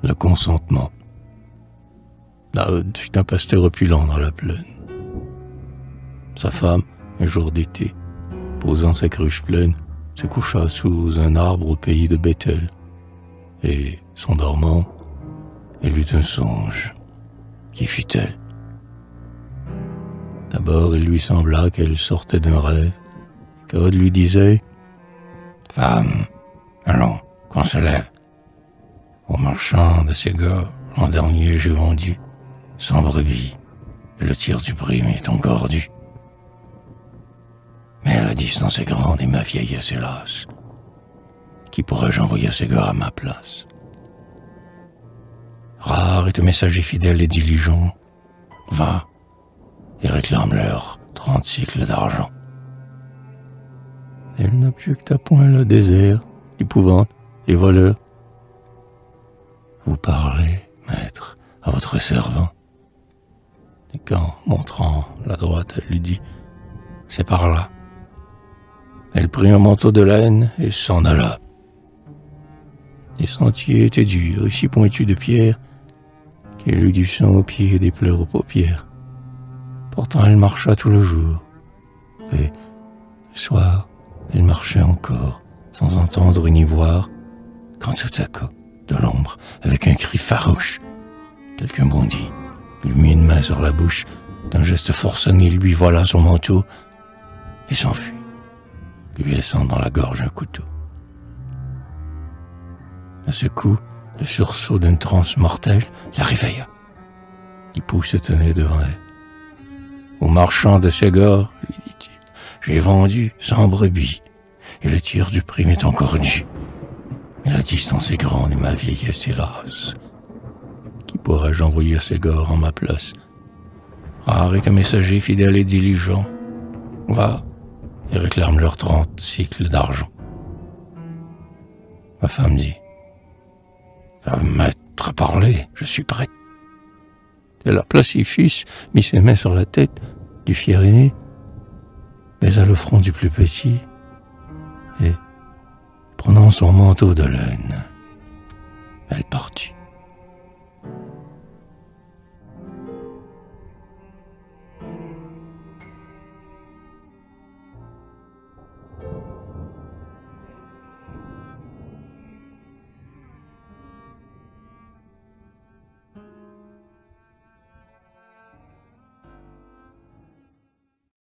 le consentement. Nahod fut un pasteur opulent dans la plaine. Sa femme, un jour d'été, posant sa cruche pleine, se coucha sous un arbre au pays de Bethel, et, son dormant, elle eut un songe. Qui fut-elle? D'abord, il lui sembla qu'elle sortait d'un rêve, et qu'Ahod lui disait « Femme, allons, qu'on se lève. Au marchand de Ségor, l'an dernier, j'ai vendu 100 brebis, et le tiers du prix m'est encore dû. Mais la distance est grande et ma vieillesse, hélas. Qui pourrais-je envoyer à Ségor à ma place? Rare est un messager fidèle et diligent. Va et réclame-leur 30 cycles d'argent. » Elle n'objecta point le désert, l'épouvante, les voleurs. « Vous parlez, maître, à votre servant. » Et quand, montrant la droite, elle lui dit « C'est par là. » Elle prit un manteau de laine et s'en alla. Les sentiers étaient durs et si pointus de pierre qu'elle eut du sang aux pieds et des pleurs aux paupières. Pourtant elle marcha tout le jour, et le soir elle marchait encore, sans entendre ni voir, quand tout à coup, de l'ombre, avec un cri farouche, quelqu'un bondit, lui mit une main sur la bouche, d'un geste forcené lui voila son manteau, et s'enfuit, lui laissant dans la gorge un couteau. À ce coup, le sursaut d'une transe mortelle la réveilla. L'époux se tenait devant elle. « Au marchand de Ségor, lui dit-il, j'ai vendu 100 brebis, et le tiers du prix m'est encore dû. Mais la distance est grande et ma vieillesse, hélas. Qui pourrais-je envoyer à Ségor en ma place? Rare est un messager fidèle et diligent. Va et réclame leurs 30 cycles d'argent. » Ma femme dit « Maître à parler, je suis prête. » Elle appela ses fils, mit ses mains sur la tête du fier aîné, baisa le front du plus petit, et, prenant son manteau de laine,